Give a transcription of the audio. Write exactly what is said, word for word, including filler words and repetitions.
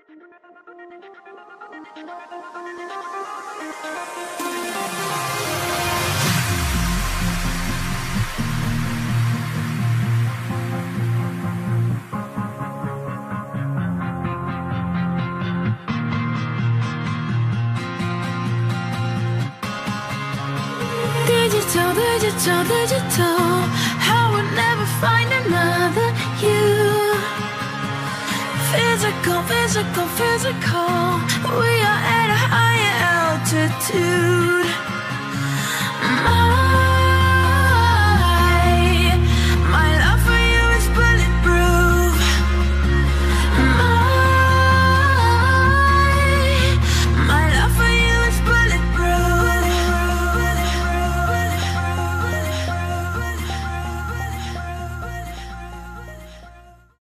Digital, digital, digital, I would never find another you. Physical, physical, physical, we are at a higher altitude. My